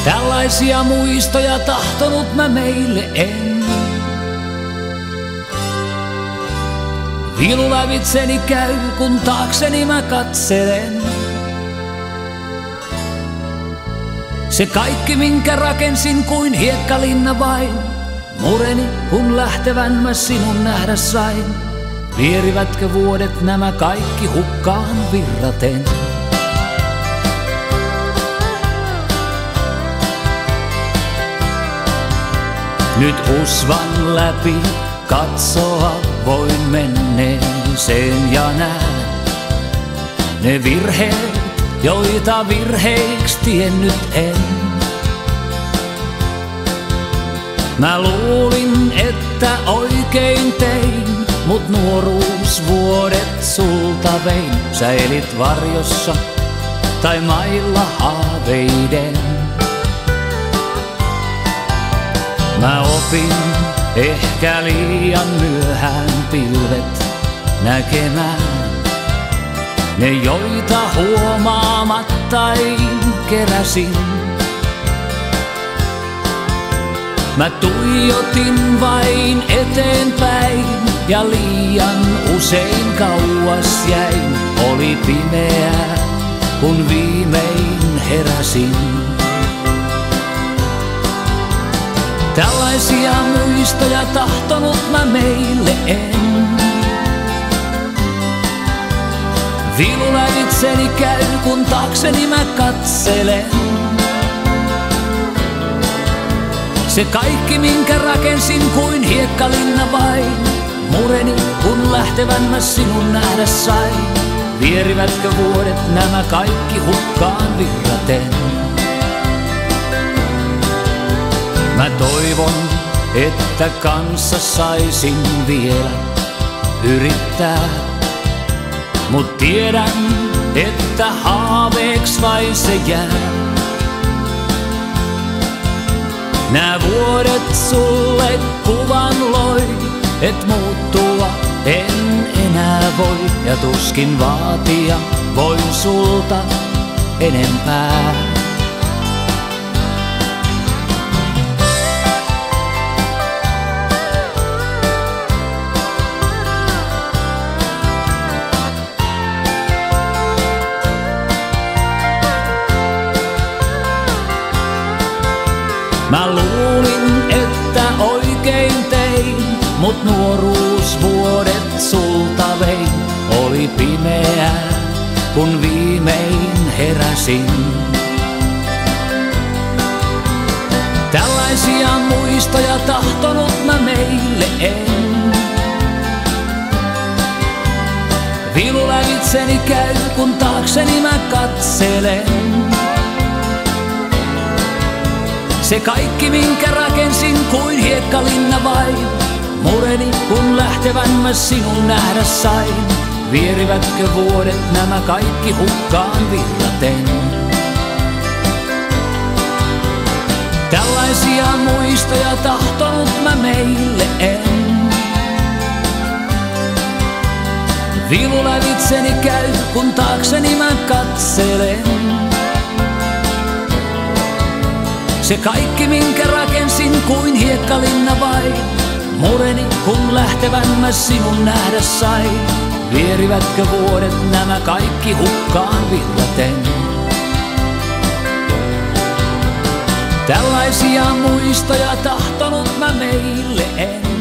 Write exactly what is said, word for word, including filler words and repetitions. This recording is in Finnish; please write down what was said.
Tällaisia muistoja tahtonut mä meille en. Vilu lävitseni käy, kun taakseni mä katselen. Se kaikki, minkä rakensin kuin hiekkalinna vain, mureni, kun lähtevän mä sinun nähdä sain. Vierivätkö vuodet nämä kaikki hukkaan virraten? Nyt usvan läpi katsoa voin menneeseen ja näen ne virheet, joita virheiksi tiennyt en. Mä luulin, että oikein tein, mut nuoruusvuodet sulta vein. Sä elit varjossa tai mailla haaveiden. Mä opin ehkä liian myöhään pilvet näkemään ne, joita huomaamattain keräsin. Mä tuijotin vain eteenpäin ja liian usein kauas jäin. Oli pimeää, kun viimein heräsin. Tällaisia muistoja tahtonut mä meille en. Vilu lävitseni käy, kun taakseni mä katselen. Se kaikki, minkä rakensin kuin hiekkalinna vain, mureni, kun lähtevän mä sinun nähdä sain. Vierivätkö vuodet nämä kaikki hukkaan virraten? Mä toivon, että kanssa saisin vielä yrittää, mut tiedän, että haaveeks vain se jää. Nää vuodet sulle kuvan loi, et muuttua en enää voi, ja tuskin vaatia voin sulta enempää. Mä luulin, että oikein tein, mut nuoruusvuodet sulta vein. Oli pimeää, kun viimein heräsin. Tällaisia muistoja tahtonut mä meille en. Vilu lävitseni käy, kun taakseni mä katselen. Se kaikki, minkä rakensin kuin hiekkalinna vain, mureni, kun lähtevän mä sinun nähdä sain. Vierivätkö vuodet nämä kaikki hukkaan virraten? Tällaisia muistoja tahtonut mä meille en. Vilu lävitseni käy, kun taakseni mä katselen. Se kaikki, minkä rakensin kuin hiekkalinna vain, mureni, kun lähtevän mä sinun nähdä sain. Vierivätkö vuodet nämä kaikki hukkaan virraten? Tällaisia muistoja tahtonut mä meille en.